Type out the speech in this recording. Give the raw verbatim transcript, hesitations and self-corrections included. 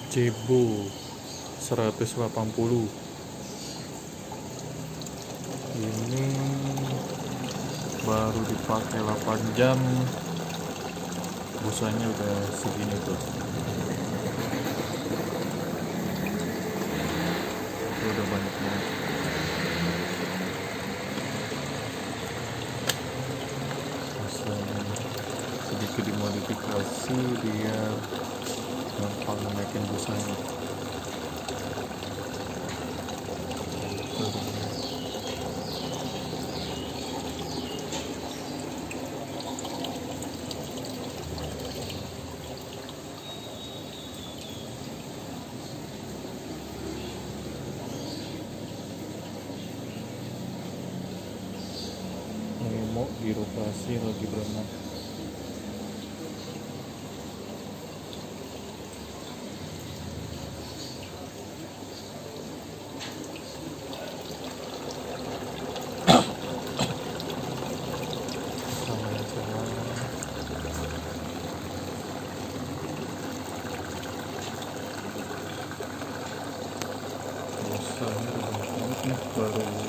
Cebo seratus delapan puluh. Ini baru dipakai delapan jam, busanya udah segini tuh. Itu udah banyak banget. Busanya sedikit dimodifikasi biar gampang naikin busanya. Nemo di lokasi lagi berenang. Busanya udah banyak nih, baru